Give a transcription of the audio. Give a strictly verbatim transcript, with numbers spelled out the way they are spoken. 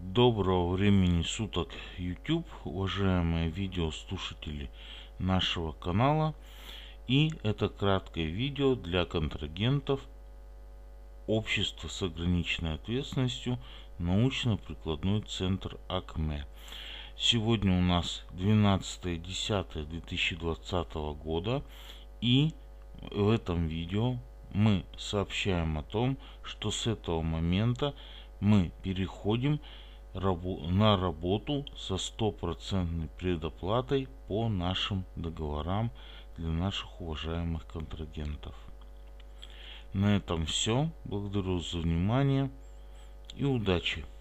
Доброго времени суток, YouTube, уважаемые видеослушатели нашего канала. И это краткое видео для контрагентов общества с ограниченной ответственностью научно-прикладной центр АКМЕ. Сегодня у нас двенадцатое десятое две тысячи двадцатого года, и в этом видео мы сообщаем о том, что с этого момента мы переходим на работу со стопроцентной предоплатой по нашим договорам для наших уважаемых контрагентов. На этом все. Благодарю за внимание и удачи!